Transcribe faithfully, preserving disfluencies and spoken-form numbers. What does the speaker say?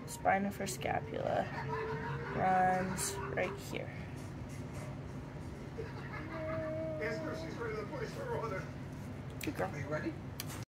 spine of her scapula runs right here. Good girl. Are you ready?